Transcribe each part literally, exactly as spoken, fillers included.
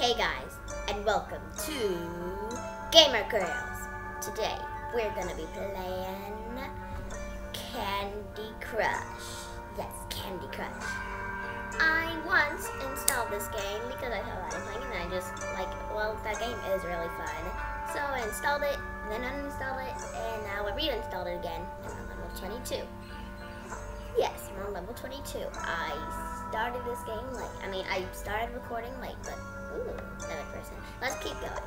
Hey guys, and welcome to Gamer Girls. Today we're gonna be playing Candy Crush. Yes, Candy Crush. I once installed this game because I saw Ryan playing it and I just like, well, that game is really fun. So I installed it, then uninstalled it, and now I reinstalled it again. And I'm on level twenty-two. Yes, I'm on level twenty-two. I started this game late. I mean, I started recording late, but ooh, another person. Let's keep going.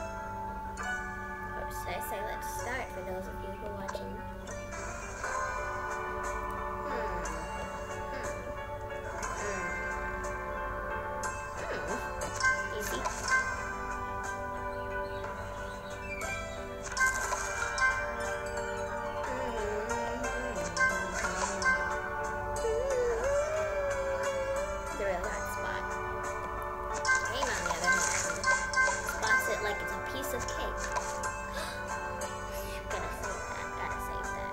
Or should I say let's start for those of you who are watching? Hmm. Hmm. Hmm. Hmm. Easy. Of cake. Gotta save that, gotta save that.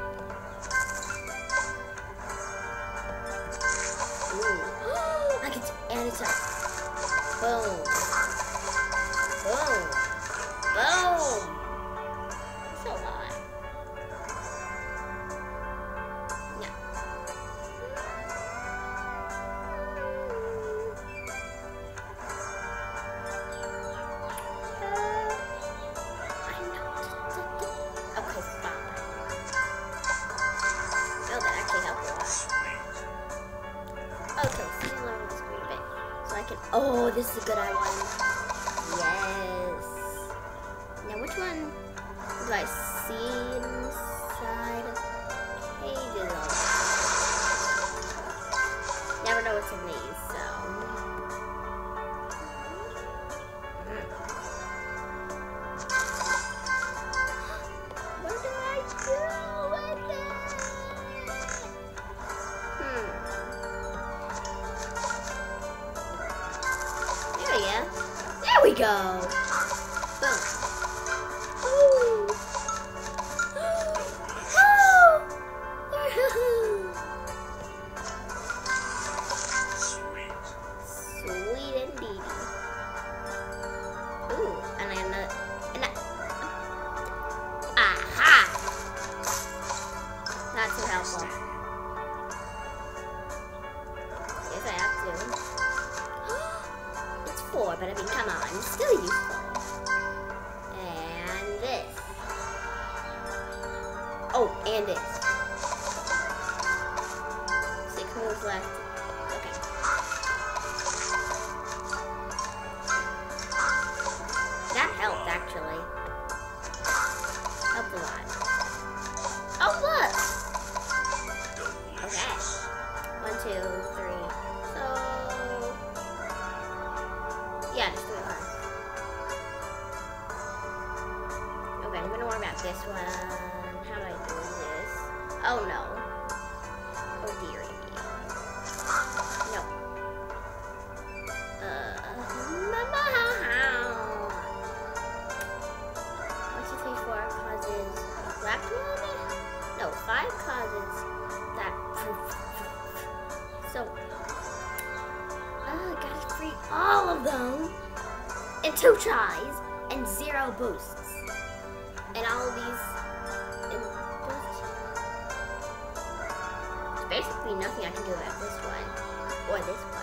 Ooh. I can and it's up. Boom. Boom. Boom. So hot. No. Oh, this is a good one. Yes. Now, which one do I see inside pages on? Never know what's in these, so. Mm. What do I do with it? Hmm. Yeah. There we go. Boom. Ooh. Sweet. Sweet indeed. Ooh, and then uh, and uh, aha. Not too helpful. Yes, I have to. Four, but I mean, come on, it's still useful. And this. Oh, and this. Six moves left. Okay. That helped, actually. Helped a lot. Oh, look! Okay. One, two, three. So... yeah, just do it hard. Okay, I'm gonna warm up this one. How do I do this? Oh no. Oh dearie me. No. Uh, mama. One, two, three, four causes left one? No, five causes that. So. Oh, I gotta free all of them in two tries and zero boosts. And all of these in boosts. There's basically nothing I can do about this one. Or this one.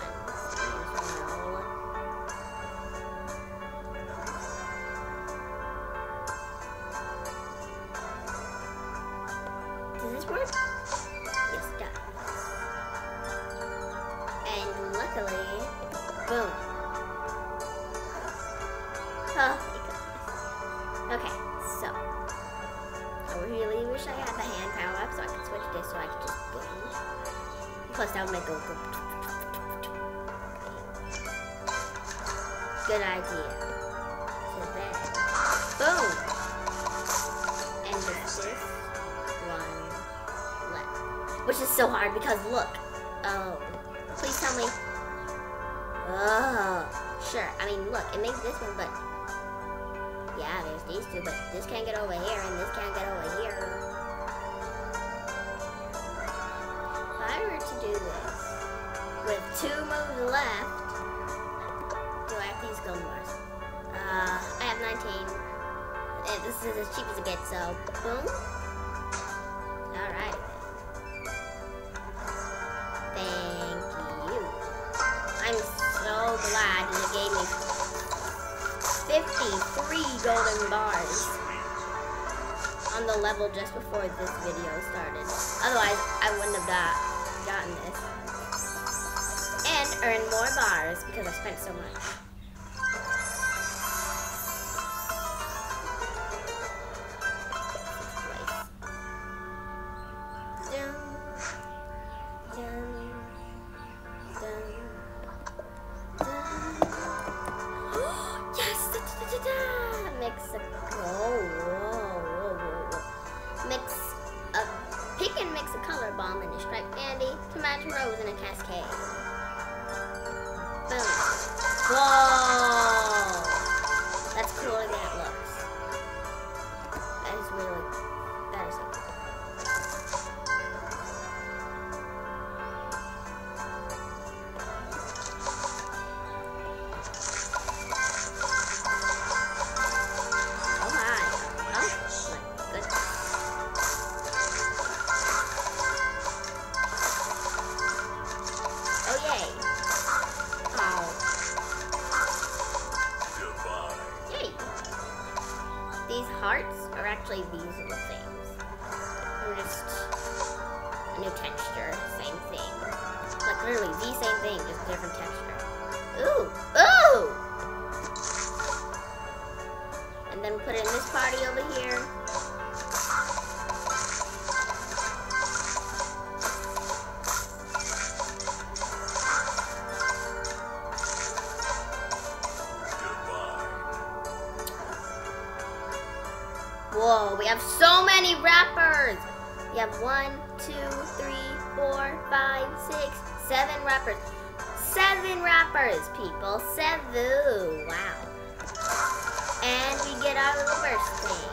Does this work? Yes, it does. And luckily, boom. Oh my goodness. Okay, so I really wish I had the hand power up so I could switch this so I could just boom. Plus that would make it go. Good idea. So then, boom. And just this one left. Which is so hard because look. Oh. Please tell me. Oh, sure. I mean, look, it makes this one, but yeah, there's these two, but this can't get over here, and this can't get over here. If I were to do this with two moves left, do I have these go This is as cheap as it gets, so boom. Alright. Thank you. I'm so glad that it gave me fifty-three golden bars on the level just before this video started. Otherwise, I wouldn't have got, gotten this. And earned more bars because I spent so much. Rose in a cascade. Boom. Whoa! That's cooler than it looks. That is really, that is so cool. Oh my. Oh my goodness. These hearts are actually these little things. They're just a new texture, same thing. Like literally the same thing, just different texture. Ooh, ooh! And then put it in this party over here. Whoa, we have so many wrappers. We have one, two, three, four, five, six, seven wrappers. Seven wrappers, people. Seven. Wow. And we get our little bursting.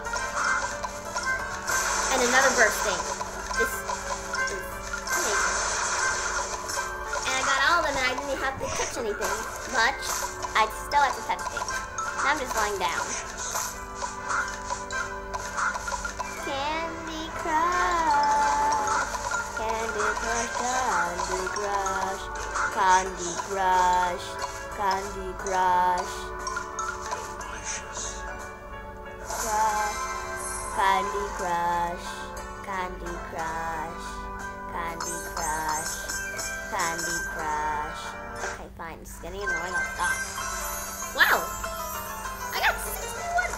And another bursting. This is amazing. And I got all of them and I didn't have to touch anything much. I still have to touch things. Now I'm just lying down. Candy Crush, Candy Crush, Candy Crush, Candy Crush, Candy Crush, Crush, Candy Crush, Candy Crush, Candy Crush, Candy Crush. Okay, fine, it's getting annoying, I'll stop. Wow, I got sixty-one.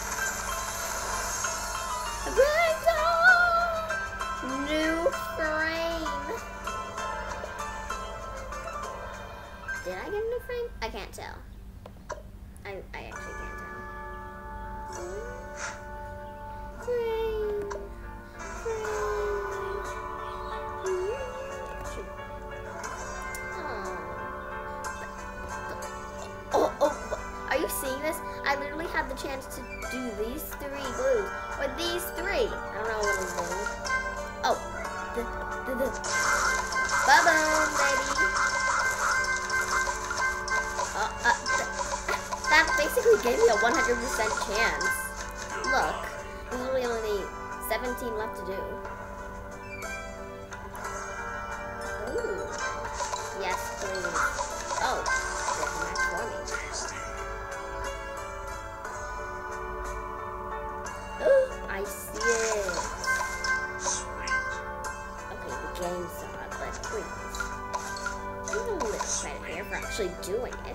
New frame. Did I get a new frame? I can't tell. I, I actually can't tell. Frame. Frame. Oh, oh, are you seeing this? I literally have the chance to do these three blues. Or these three. I don't know what I'm doing. Oh, the, the, the. Ba-boom, baby. Uh, uh, th that basically gave me a one hundred percent chance. Look, there's really only seventeen left to do. Ooh. Yes, please. Oh, there's a match for me. Ooh, I see it. Game saw it, but please. Give a little credit here for actually doing it.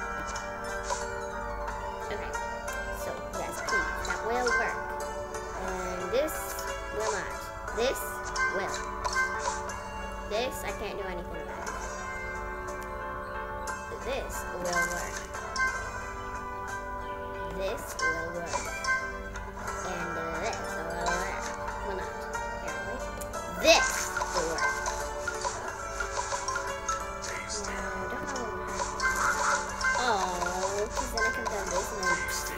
Okay, so yes, please, that will work. And this will not. This will. This, I can't do anything about it. This will work. This will work. And this will work. Will not, apparently. This! Oh, because then I can do this and then...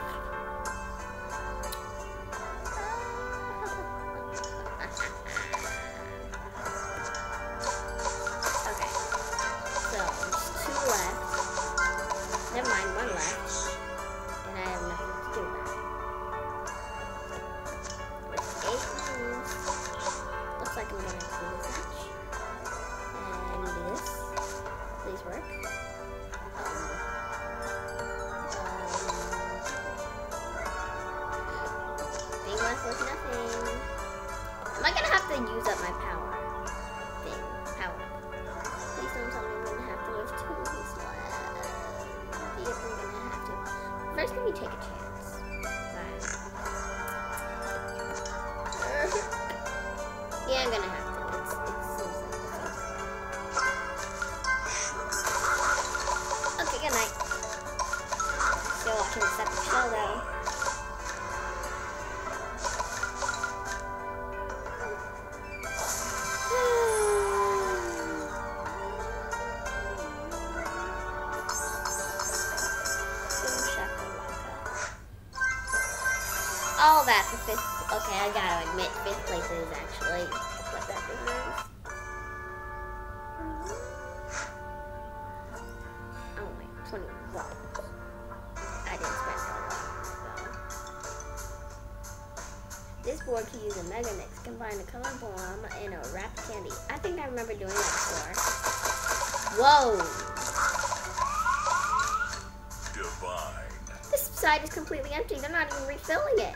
Okay, so there's two left. Never mind, one left. And I have nothing to do about it. Let me take a chance. Yeah, I'm gonna have to. It's, it's so sad. Okay, good night. Still watching this epic show though. All that for fifth. Okay, I gotta admit, fifth place is actually what that deserves. Oh wait, twenty-one. I didn't spend a lot, so. This board can use a Mega Mix, combine a color bomb and a wrapped candy. I think I remember doing that before. Whoa! Divine. This side is completely empty. They're not even refilling it.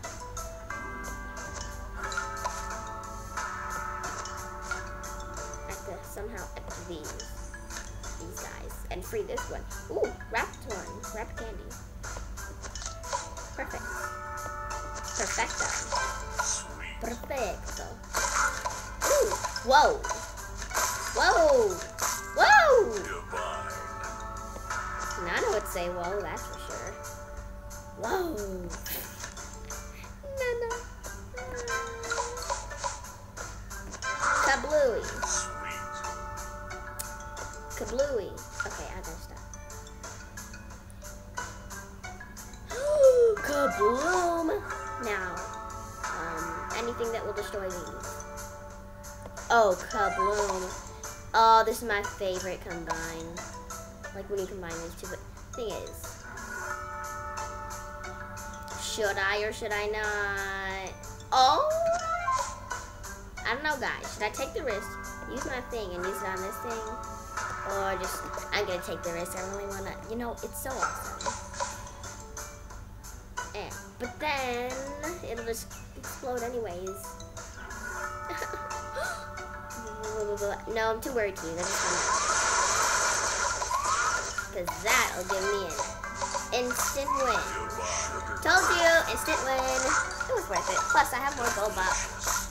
Somehow empty these, these guys, and free this one. Ooh, wrapped one, wrapped candy. Perfect. Perfecto. Sweet. Perfecto. Ooh, whoa, whoa, whoa. Divine. Nana would say whoa, that's for sure. Whoa. Nana. Kablooey. Kablooey. Okay, I gotta stop. Kabloom! Now, um, anything that will destroy these. Oh, Kabloom. Oh, this is my favorite combine. Like when you combine these two, but the thing is, should I or should I not? Oh! I don't know, guys. Should I take the risk, use my thing, and use it on this thing? Or just, I'm gonna take the risk. I really wanna, you know, it's so awesome. And, but then, it'll just explode anyways. No, I'm too worried to use. I just wanna, because that'll give me an instant win. Told you, instant win. It was worth it. Plus, I have more gold box.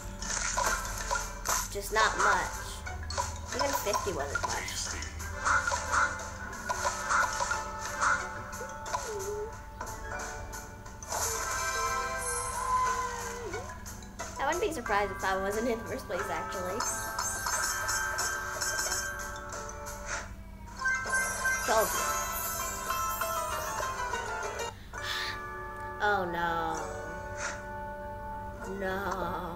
Just not much. Even fifty wasn't much. I wouldn't be surprised if I wasn't in first place, actually. Told you. Oh no. No.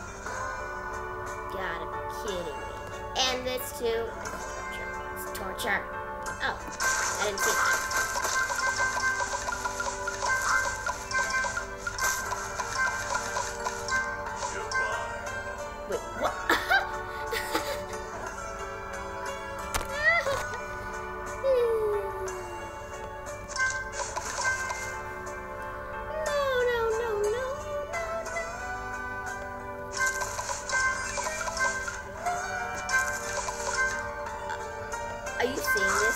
Gotta be kidding me. And this too. It's torture. Oh, I didn't see that. Wait, what? Are you seeing this?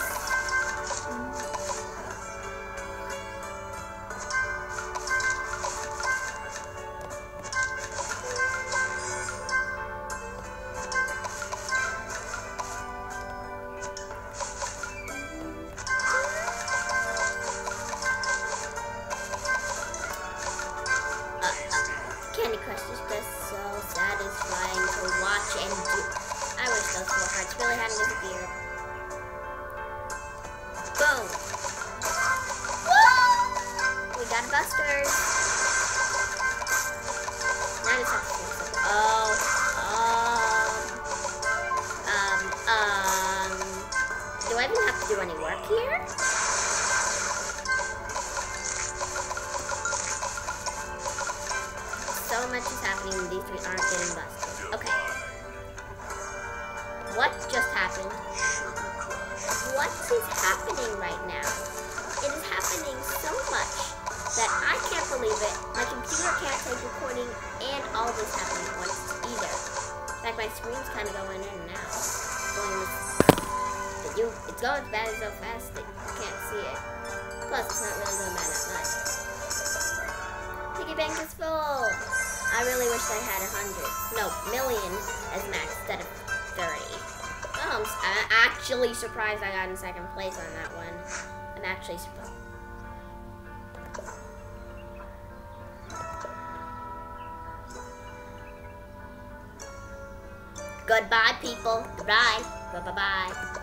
Uh, uh, Candy Crush is just so satisfying to watch and do. I wish those four hearts really hadn't disappeared. Boom. Woo! We got busters. Now I just have to fix it. Oh. Um. Um. Um. Do I even have to do any work here? So much is happening and these three aren't getting busted. Okay. What just happened? What is happening right now? It is happening so much that I can't believe it. My computer can't take recording and all this happening at once either. In fact, my screen's kind of going in and out. Going with, you, it's going as bad as so fast that you can't see it. Plus, it's not really going to matter. bank is full. I really wish I had a hundred. No, million as max instead of thirty. Oh, I'm, s- I'm actually surprised I got in second place on that one. I'm actually surprised. Goodbye, people. Goodbye. Bye bye bye.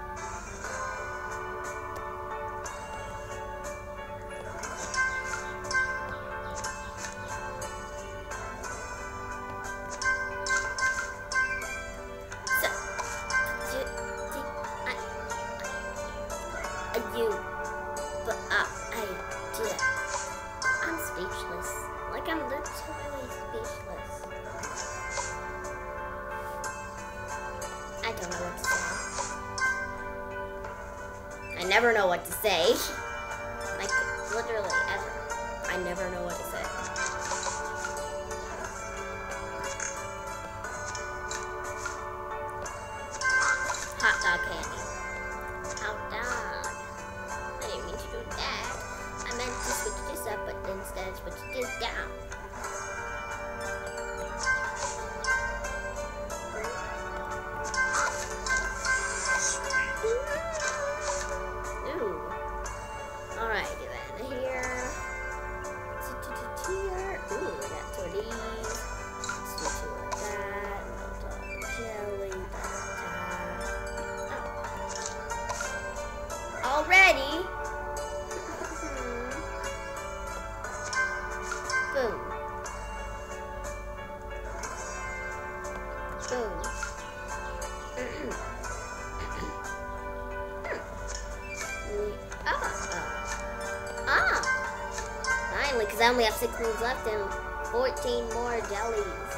You, but uh, I did. I'm speechless. Like I'm literally speechless. I don't know what to say. I never know what to say. Like literally ever. I never know what to say. Hot dog candy. Hot dog. I didn't mean to do that. I meant to switch this up, but instead I switched this down. Ooh. Alrighty then. Here. Here. Ooh, we got two of these. Let's do two of that. Melt all the jelly. Oh. Already. Boom. Boom. ah. Ah. Finally, because I only have six moves left and fourteen more jellies.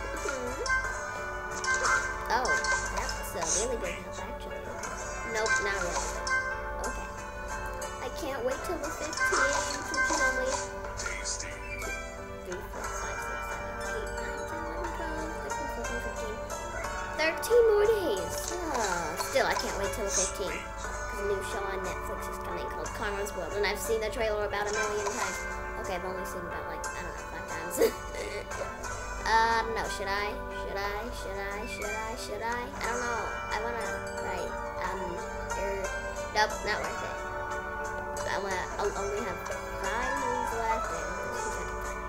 Oh, that's a really good help, actually. Nope, not really. Okay. I can't wait till the fifteenth, which is only Tasty. three, four, five, six, seven, eight, nine, ten, eleven, twelve, thirteen, fourteen, fifteen. thirteen more days. Ah, still, I can't wait till the fifteenth. Because a new show on Netflix is coming called Karma's World, and I've seen the trailer about a million times. Okay, I've only seen about, like, I don't know, five times. um, no, should I? Should I? Should I? Should I? Should I? I don't know. I want to, right, um, er, nope, not worth it. I wanna, I'll only have five moves left, and let's see if I can find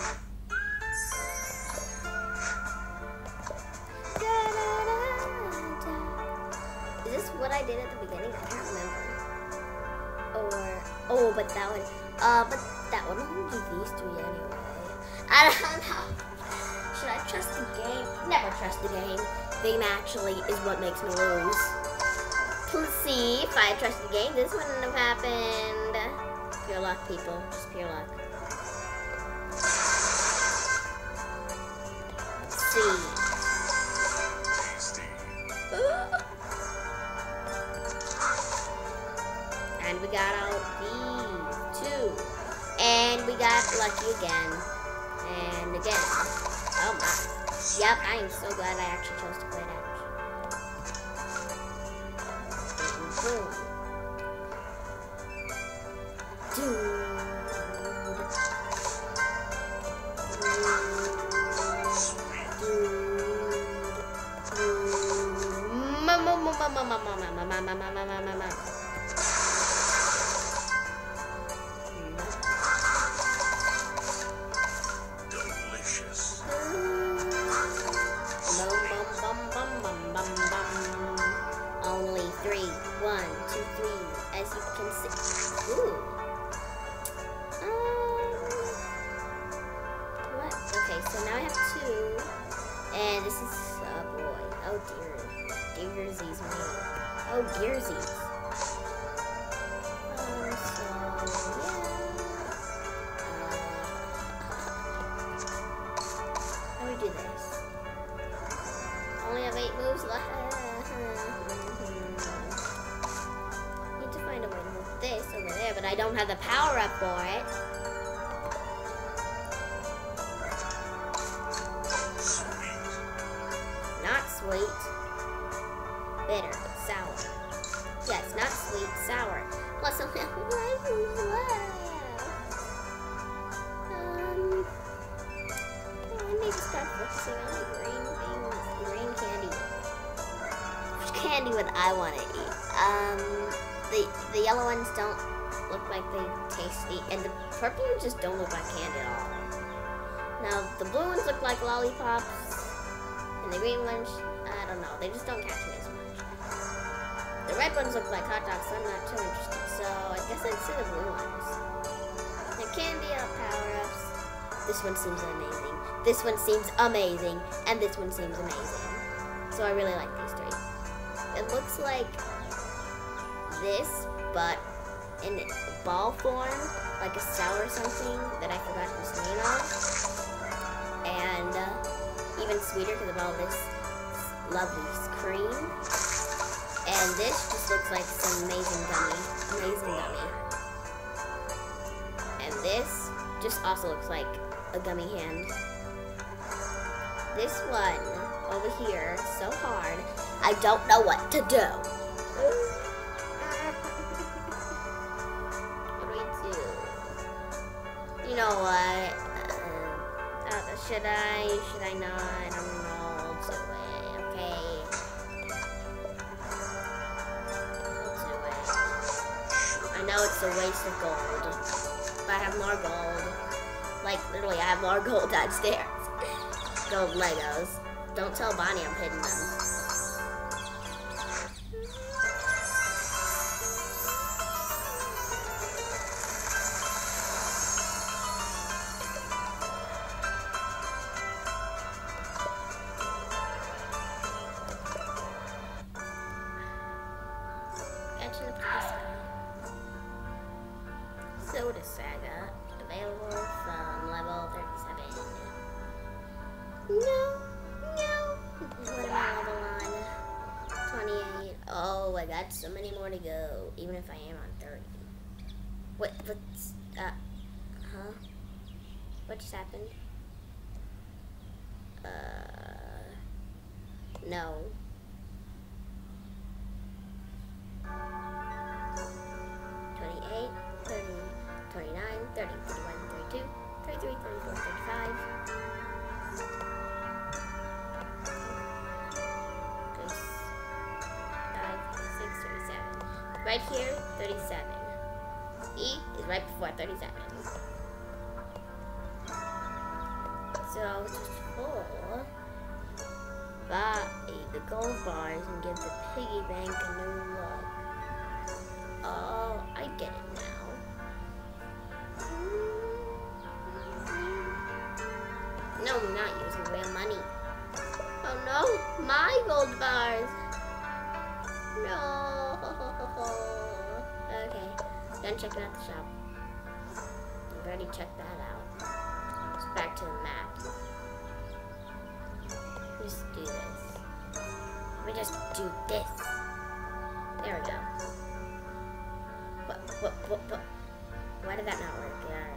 it. Is this what I did at the beginning? I can't remember. Or, oh, but that one, uh, but that one, I'm gonna do these three anyway. I don't know. Should I trust the game? Never trust the game. Game actually is what makes me lose. Let's see, if I trust the game, this wouldn't have happened. Pure luck, people. Just pure luck. Let's see. Tasty. And we got out these two. And we got lucky again. And again. Oh my. Yep, I am so glad I actually chose to play that. Boom. Dude. Mama, mama, mama, mama, mama, mama, mama, mama, mama. Delicious. Bum, bum, bum, bum, bum, bum, bum. Only three. One, two, three. As you can see. Ooh. Um. What? Okay, so now I have two. And this is, oh boy. Oh dear. Dearsies me. Oh dearsies. Um, so, yeah. Uh, how do we do this? Only have eight moves left. Need to find a way to move this over there, but I don't have the power up for it. Sweet. Not sweet. Bitter. Sour. Yes, not sweet. Sour. Plus only have five moves left. Um. what I want to eat. Um, the the yellow ones don't look like they tasty, and the purple ones just don't look like candy at all. Now the blue ones look like lollipops, and the green ones, I don't know, they just don't catch me as much. The red ones look like hot dogs, so I'm not too interested. So I guess I'd say the blue ones. The candy up power-ups. This one seems amazing. This one seems amazing, and this one seems amazing. So I really like these three. It looks like this, but in ball form, like a cell or something that I forgot his name of. And uh, even sweeter because of all this lovely cream. And this just looks like some amazing gummy. Amazing gummy. And this just also looks like a gummy hand. This one over here, so hard, I don't know what to do. What do we do? You know what? Uh, uh, should I? Should I not? I don't know. I'll do it. Okay. I'll do it. I know it's a waste of gold, but I have more gold. Like literally, I have more gold downstairs. Gold Legos. Don't tell Bonnie I'm hiding them. Catching up to the Saga. Soda Saga. Available from level thirty-seven. No. What am I level on? twenty-eight. Oh, I got so many more to go, even if I am on thirty. What, what's, uh, huh? What just happened? Uh, no. twenty-eight, thirty, twenty-nine, thirty, thirty-one, thirty-two, thirty-three, thirty-four, thirty-five. Right here, thirty-seven. E is right before thirty-seven. So, just full. Buy the gold bars and give the piggy bank a new look. Oh, I get it now. No, I'm not using real money. Oh no, my gold bars. No. Okay, done checking out the shop. I've already checked that out. It's back to the map. Let's do this. Let me just do this. There we go. What, what, what, what? Why did that not work? Yeah, alright.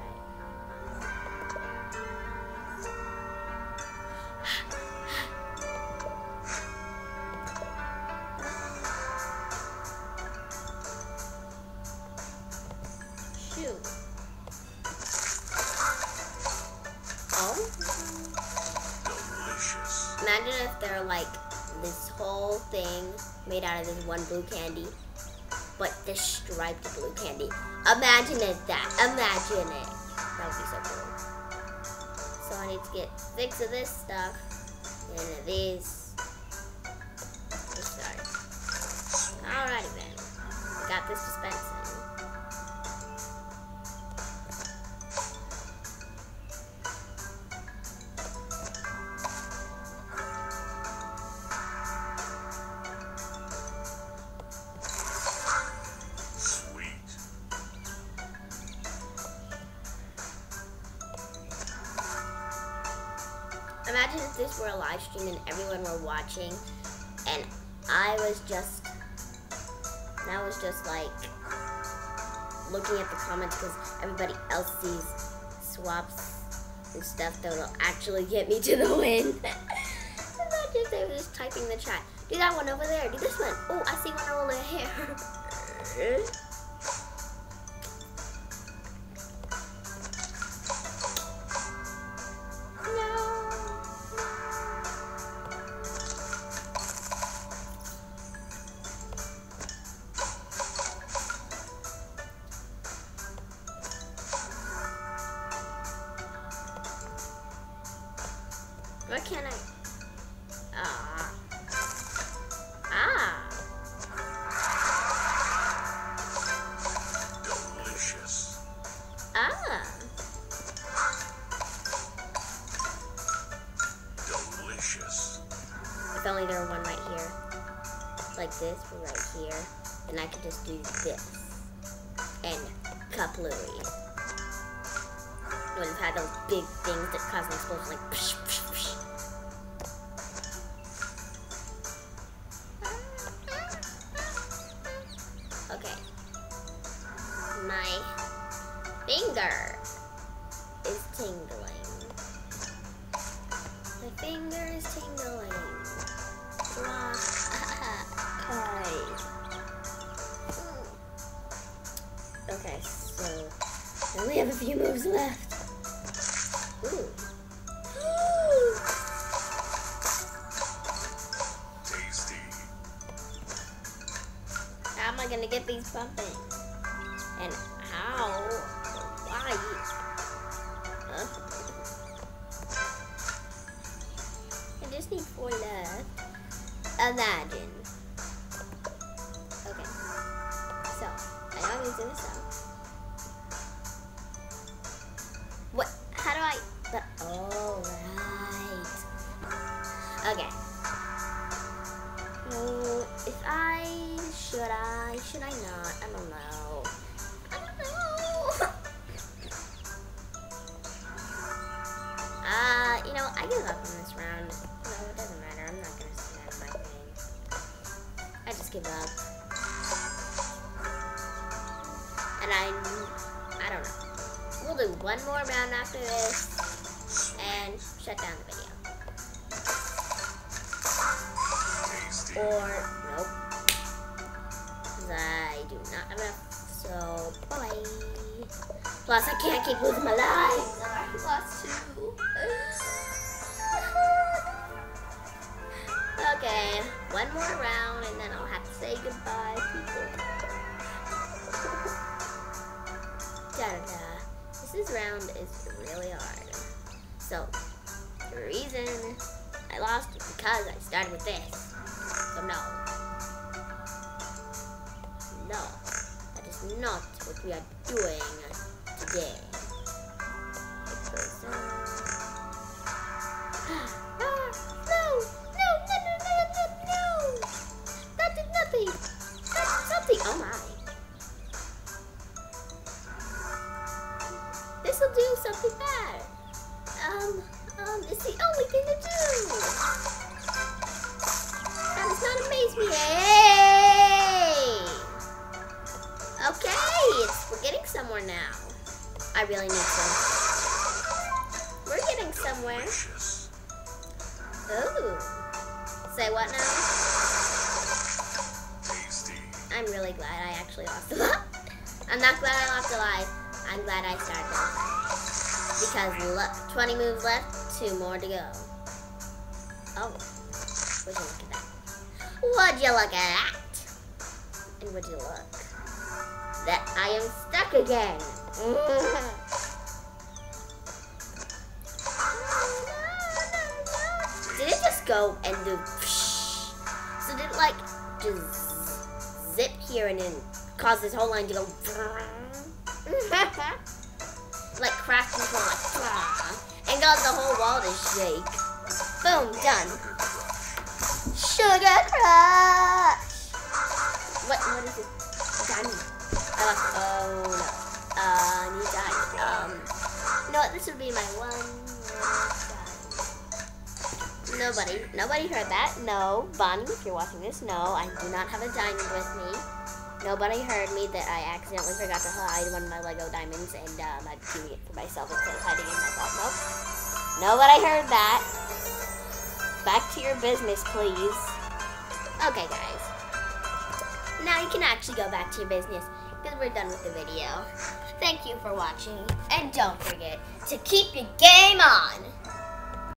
Imagine if they're like this whole thing made out of this one blue candy, but this striped blue candy. Imagine it that. Imagine it. That would be so cool. So I need to get six of this stuff and these. Let's start. Alrighty then. Got this dispensing. Imagine if this were a live stream and everyone were watching, and I was just, and I was just like looking at the comments because everybody else sees swaps and stuff that will actually get me to the win. Imagine if they were just typing in the chat. Do that one over there. Do this one. Oh, I see one over here. only there one right here. Like this, but right here. And I could just do this. And kaplooey. Would have had those big things that cause an explosion, like psh, psh, psh. Okay. My finger is tingling. My finger is tingling. Why? Okay, so I only have a few moves left. Ooh. Tasty. How am I gonna get these pumping? And how? Why? Huh? I just need four left. Imagine. Okay. So, I know I'm using this up. What? How do I? But, oh, right. Okay. Mm, if I should I should I not? I don't know. I don't know. uh, you know, I give up on this round. No, it doesn't matter. I'm not gonna snap my thing. I just give up. And I, I don't know. We'll do one more round after this and shut down the video. Tasty. Or, nope. Because I do not have enough. So, bye. Plus, I can't keep losing my lives. I lost two. Okay, one more round and then I'll have to say goodbye, people. Da-da-da. This round is really hard. So, the reason I lost is because I started with this. So no. No. That is not what we are doing today. Because, uh... ah, no! No! No! No! No! No! No! That did nothing! That did something! Oh my. This will do something bad. Um, um, it's the only thing to do. That does not amaze me. Hey! Okay, it's, we're getting somewhere now. I really need some. We're getting somewhere. Delicious. Ooh. Say what now? Tasty. I'm really glad I actually lost a lot. I'm not glad I lost a life. I'm glad I started off. Because look, twenty moves left, two more to go. Oh, would you look at that? Would you look at that? And would you look that I am stuck again? Did it just go and do? So did it like just zip here and then cause this whole line to go? Like crack before like blah, and got the whole wall to shake. Boom, done. Sugar Crush. What? What is it? Diamond. I lost. Oh no. Uh, I need diamond. Um, you know what? This would be my one. Diamond. Nobody, nobody heard that. No, Bonnie, if you're watching this, no, I do not have a diamond with me. Nobody heard me that I accidentally forgot to hide one of my Lego diamonds and um, I'm keeping it for myself instead of hiding it myself. Nope. Nobody heard that. Back to your business, please. Okay, guys. Now you can actually go back to your business because we're done with the video. Thank you for watching and don't forget to keep your game on.